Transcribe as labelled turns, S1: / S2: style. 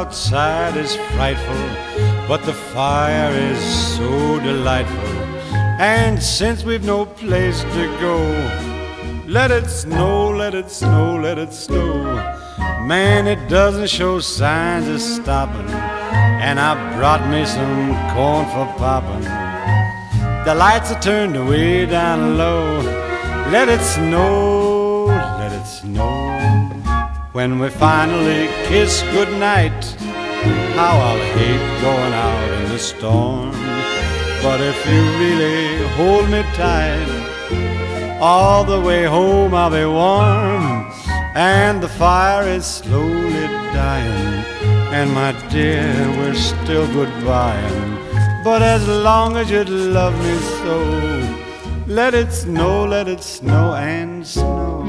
S1: outside is frightful, but the fire is so delightful. And since we've no place to go, let it snow, let it snow, let it snow. Man, it doesn't show signs of stopping, and I brought me some corn for popping. The lights are turned way down low. Let it snow, let it snow. When we finally kiss goodnight, how I'll hate going out in the storm. But if you really hold me tight, all the way home I'll be warm. And the fire is slowly dying, and my dear, we're still goodbying. But as long as you love me so, let it snow and snow.